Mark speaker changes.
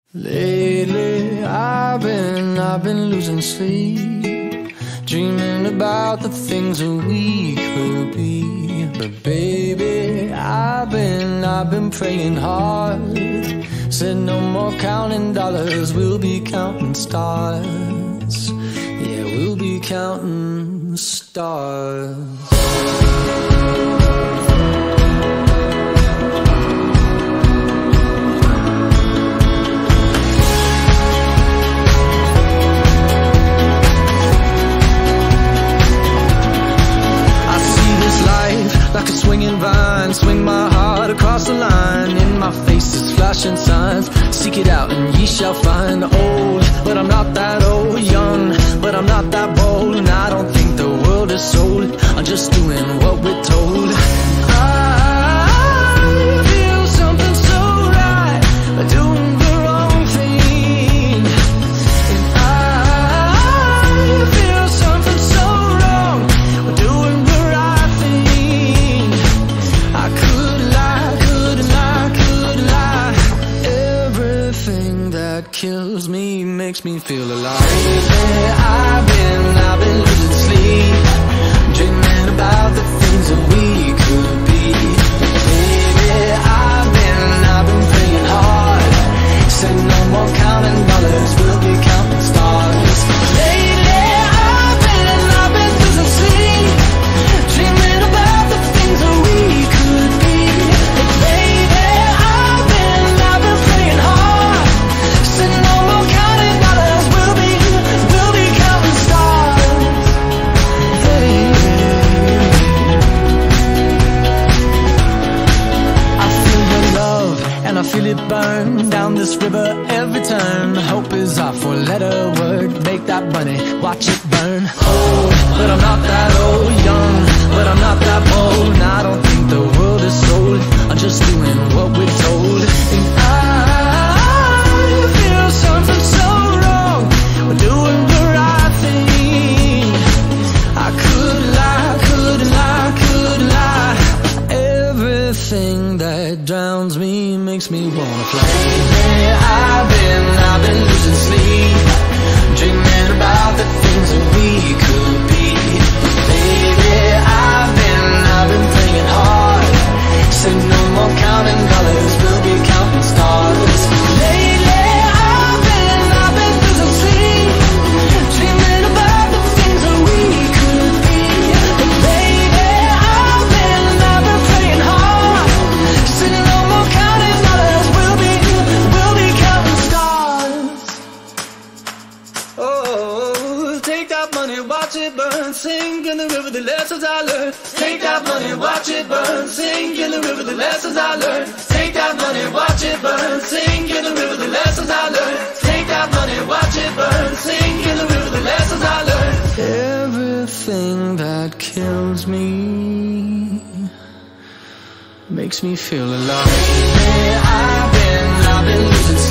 Speaker 1: Lately I've been losing sleep, dreaming about the things that we could be. But baby, I've been praying hard. Said no more counting dollars, we'll be counting stars. Yeah, we'll be counting stars. Like a swinging vine, swing my heart across the line. In my face is flashing signs, seek it out and ye shall find. Old, but I'm not that old. Young, but I'm not that bold. And I don't think the world is sold, I'm just doing what we're told. I feel something so right, doing the wrong thing. And I feel something so wrong, doing the right thing. I could lie, could lie. Everything that kills me makes me feel alive. I've been losing sleep, dreaming about the things that we could be. Baby, I've been praying hard. Said no more counting dollars, we'll be counting stars. Lately, I've been losing sleep, dreaming about the things that we could be. Baby, I've been praying hard. Said no more counting dollars, we'll be counting stars. Hey. I feel your love and I feel it burn down this river every turn. Hope is our four-letter word, make that money, watch it burn. Old, but I'm not that old. Young, but I'm not that bold. And I don't think the world is sold, I'm just doing what we're told. And I feel something so wrong, we're doing the right thing. I could lie, could lie. Everything that drowns me makes me wanna fly. I've been losing sleep, dreaming about the things that we could be. Baby, I've been praying hard. Said no more counting dollars, we'll be counting stars. Lately, I've been losing sleep, dreaming about the things that we could be. Baby, I've been praying hard. Said no more counting dollars, we'll be counting stars. Oh, take that money, watch it burn, sink in the river, the lessons I learned. Take that money, watch it burn, sink in the river, the lessons I learned. Take that money, watch it burn, sink in the river, the lessons I learned. Take that money, watch it burn, sink in the river, the lessons I learned. Everything that kills me makes me feel alive. I've been losing